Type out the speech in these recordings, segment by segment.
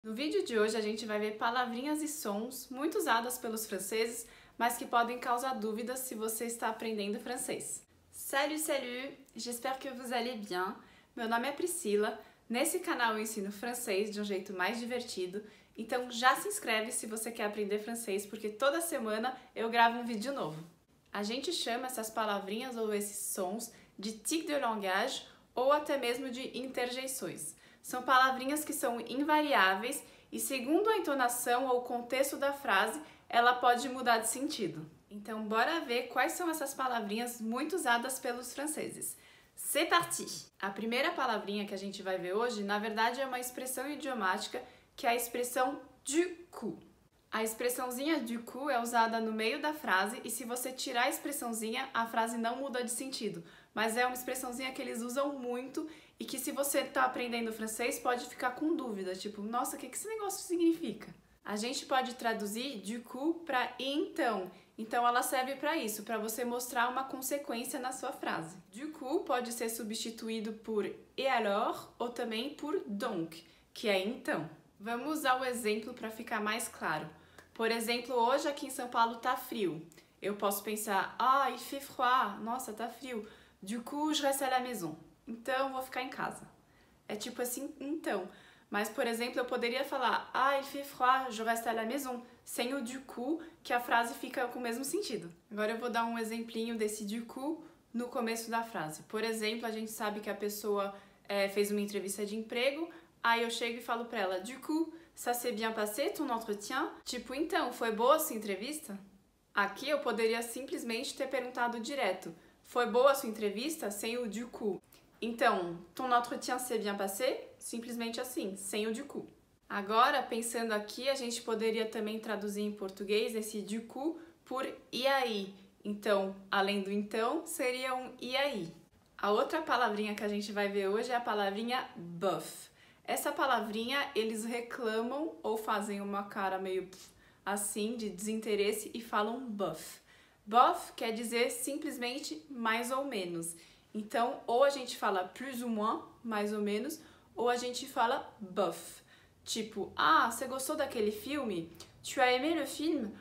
No vídeo de hoje a gente vai ver palavrinhas e sons muito usadas pelos franceses, mas que podem causar dúvidas se você está aprendendo francês. Salut, salut! J'espère que vous allez bien. Meu nome é Priscila. Nesse canal eu ensino francês de um jeito mais divertido, então já se inscreve se você quer aprender francês, porque toda semana eu gravo um vídeo novo. A gente chama essas palavrinhas ou esses sons de tic de langage ou até mesmo de interjeições. São palavrinhas que são invariáveis e, segundo a entonação ou o contexto da frase, ela pode mudar de sentido. Então, bora ver quais são essas palavrinhas muito usadas pelos franceses. C'est parti! A primeira palavrinha que a gente vai ver hoje, na verdade, é uma expressão idiomática que é a expressão du coup. A expressãozinha du coup é usada no meio da frase e se você tirar a expressãozinha, a frase não muda de sentido. Mas é uma expressãozinha que eles usam muito e que se você está aprendendo francês pode ficar com dúvida, tipo, nossa, o que esse negócio significa? A gente pode traduzir du coup para então. Então ela serve para isso, para você mostrar uma consequência na sua frase. Du coup pode ser substituído por et alors ou também por donc, que é então. Vamos usar o exemplo para ficar mais claro. Por exemplo, hoje aqui em São Paulo tá frio. Eu posso pensar, il fait froid, nossa, tá frio. Du coup, je reste à la maison. Então, vou ficar em casa. É tipo assim, então. Mas, por exemplo, eu poderia falar, il fait froid, je reste à la maison, sem o du coup, que a frase fica com o mesmo sentido. Agora eu vou dar um exemplinho desse du coup no começo da frase. Por exemplo, a gente sabe que a pessoa fez uma entrevista de emprego, aí eu chego e falo pra ela, du coup, ça s'est bien passé ton entretien? Tipo, então, foi boa a sua entrevista? Aqui eu poderia simplesmente ter perguntado direto, foi boa a sua entrevista? Sem o du coup. Então, ton entretien s'est bien passé? Simplesmente assim, sem o du coup. Agora, pensando aqui, a gente poderia também traduzir em português esse du coup por e aí. Então, além do então, seria um e aí. A outra palavrinha que a gente vai ver hoje é a palavrinha bof. Essa palavrinha, eles reclamam ou fazem uma cara meio assim, de desinteresse e falam bof. Bof quer dizer simplesmente mais ou menos. Então, ou a gente fala plus ou moins, mais ou menos, ou a gente fala bof. Tipo, você gostou daquele filme? Tu as aimé le film?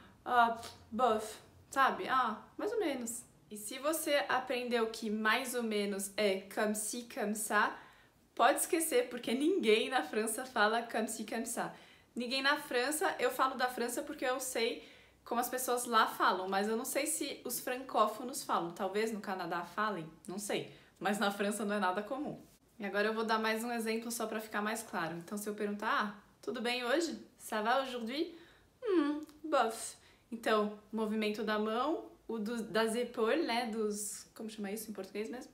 Bof. Sabe? Mais ou menos. E se você aprendeu que mais ou menos é comme ci, comme ça, pode esquecer, porque ninguém na França fala comme ci, comme ça. Ninguém na França, eu falo da França porque eu sei como as pessoas lá falam, mas eu não sei se os francófonos falam. Talvez no Canadá falem, não sei. Mas na França não é nada comum. E agora eu vou dar mais um exemplo só para ficar mais claro. Então se eu perguntar, tudo bem hoje? Ça va aujourd'hui? Bof. Então, movimento da mão, das épaules, né, como chama isso em português mesmo?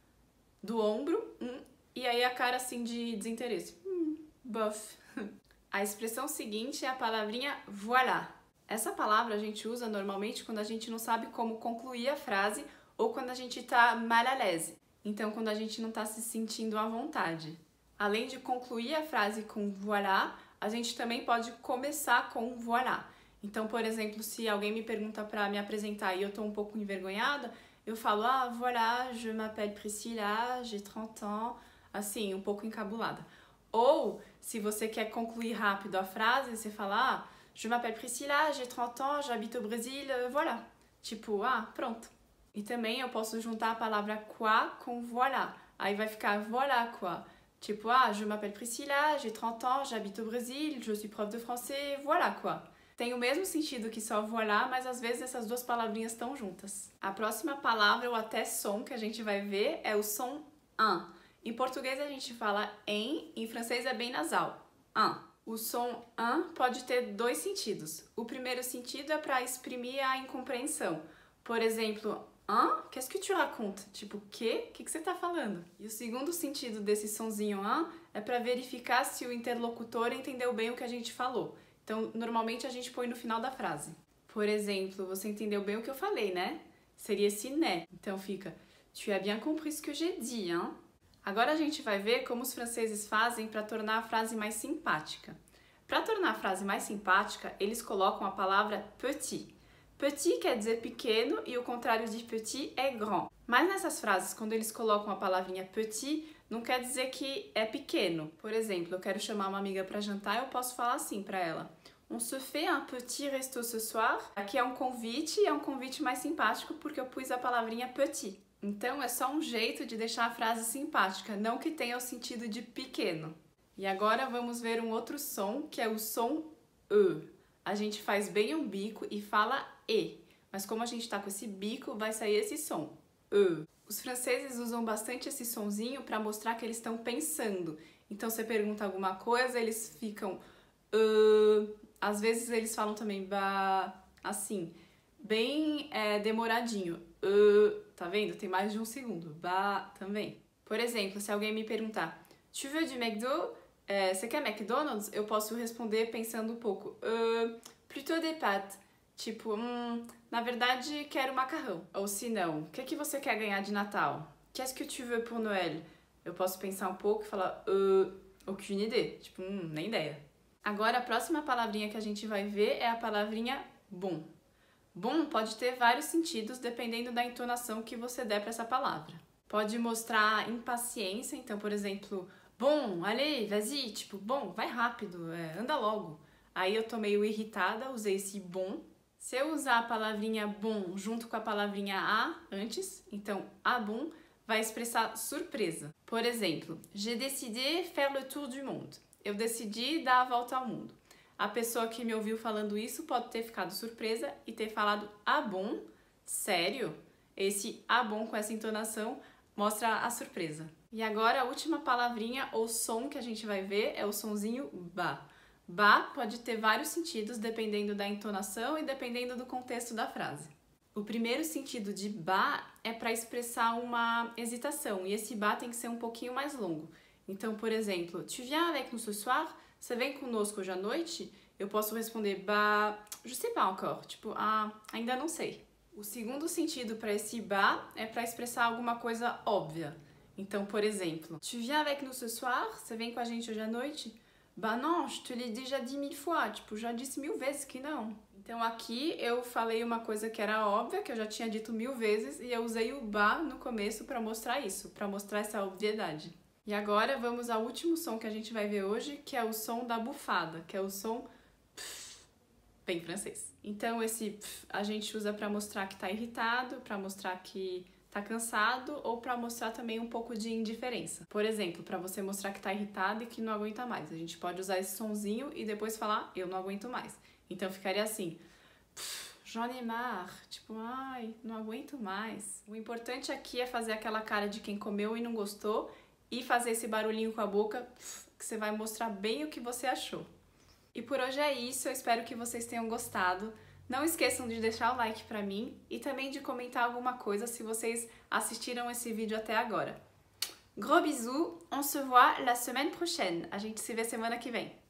Do ombro, e aí a cara assim de desinteresse. Bof. A expressão seguinte é a palavrinha voilà. Essa palavra a gente usa normalmente quando a gente não sabe como concluir a frase ou quando a gente tá mal à l'aise. Então, quando a gente não tá se sentindo à vontade. Além de concluir a frase com voilà, a gente também pode começar com voilà. Então, por exemplo, se alguém me pergunta para me apresentar e eu tô um pouco envergonhada, eu falo, voilà, je m'appelle Priscilla, j'ai 30 ans, assim, um pouco encabulada. Ou, se você quer concluir rápido a frase, você fala, je m'appelle Priscilla, j'ai 30 ans, j'habite au Brésil, voilà. Tipo, pronto. E também eu posso juntar a palavra quoi com voilà. Aí vai ficar voilà quoi. Tipo, je m'appelle Priscilla, j'ai 30 ans, j'habite au Brésil, je suis prof de français, voilà quoi. Tem o mesmo sentido que só voilà, mas às vezes essas duas palavrinhas estão juntas. A próxima palavra ou até som que a gente vai ver é o som un. Em português a gente fala em francês é bem nasal. O som un pode ter dois sentidos. O primeiro sentido é para exprimir a incompreensão. Por exemplo, qu'est-ce que tu racontes? Tipo, o que você tá falando? E o segundo sentido desse sonzinho é para verificar se o interlocutor entendeu bem o que a gente falou. Então, normalmente a gente põe no final da frase. Por exemplo, você entendeu bem o que eu falei, né? Seria esse né. Então fica, tu as bien compris ce que j'ai dit, hein? Agora a gente vai ver como os franceses fazem para tornar a frase mais simpática. Para tornar a frase mais simpática, eles colocam a palavra petit. Petit quer dizer pequeno e o contrário de petit é grand. Mas nessas frases, quando eles colocam a palavrinha petit, não quer dizer que é pequeno. Por exemplo, eu quero chamar uma amiga para jantar, eu posso falar assim para ela: On se fait un petit resto ce soir. Aqui é um convite mais simpático porque eu pus a palavrinha petit. Então é só um jeito de deixar a frase simpática, não que tenha o sentido de pequeno. E agora vamos ver um outro som, que é o som E. A gente faz bem um bico e fala E, mas como a gente está com esse bico, vai sair esse som, E. Os franceses usam bastante esse sonzinho para mostrar que eles estão pensando. Então você pergunta alguma coisa, eles ficam às vezes eles falam também ba, assim, bem demoradinho. Tá vendo? Tem mais de um segundo. Ba também. Por exemplo, se alguém me perguntar: Tu veux du McDo? Você quer McDonald's? Eu posso responder pensando um pouco. Plutôt des pâtes. Tipo, na verdade, quero macarrão. Ou se não, o que você quer ganhar de Natal? Qu'est-ce que tu veux pour Noël? Eu posso pensar um pouco e falar, aucune idée. Tipo, nem ideia. Agora, a próxima palavrinha que a gente vai ver é a palavrinha bon. Bon pode ter vários sentidos dependendo da entonação que você der para essa palavra. Pode mostrar impaciência, então, por exemplo, bon, allez, vas-y, tipo, bom, vai rápido, anda logo. Aí eu tô meio irritada, usei esse bon. Se eu usar a palavrinha bon junto com a palavrinha a antes, então a bon vai expressar surpresa. Por exemplo, j'ai décidé faire le tour du monde. Eu decidi dar a volta ao mundo. A pessoa que me ouviu falando isso pode ter ficado surpresa e ter falado ah bon? Sério? Esse ah bon com essa entonação mostra a surpresa. E agora a última palavrinha ou som que a gente vai ver é o sonzinho ba. Ba pode ter vários sentidos dependendo da entonação e dependendo do contexto da frase. O primeiro sentido de ba é para expressar uma hesitação e esse ba tem que ser um pouquinho mais longo. Então, por exemplo, tu viens avec nous ce soir? Você vem conosco hoje à noite? Eu posso responder ba, je sais pas encore, tipo, ainda não sei. O segundo sentido para esse ba é para expressar alguma coisa óbvia. Então, por exemplo, tu viens avec nous ce soir? Você vem com a gente hoje à noite? Bah non, je te l'ai déjà dit 1000 fois, tipo, já disse 1000 vezes que não. Então aqui eu falei uma coisa que era óbvia, que eu já tinha dito 1000 vezes, e eu usei o ba no começo para mostrar isso, para mostrar essa obviedade. E agora vamos ao último som que a gente vai ver hoje, que é o som da bufada, que é o som pf, bem francês. Então esse pf, a gente usa para mostrar que tá irritado, para mostrar que tá cansado ou para mostrar também um pouco de indiferença. Por exemplo, para você mostrar que tá irritado e que não aguenta mais. A gente pode usar esse sonzinho e depois falar eu não aguento mais. Então ficaria assim, j'en ai marre, tipo, ai, não aguento mais. O importante aqui é fazer aquela cara de quem comeu e não gostou e fazer esse barulhinho com a boca, que você vai mostrar bem o que você achou. E por hoje é isso, eu espero que vocês tenham gostado. Não esqueçam de deixar o like pra mim e também de comentar alguma coisa se vocês assistiram esse vídeo até agora. Gros bisous, on se voit la semaine prochaine. A gente se vê semana que vem.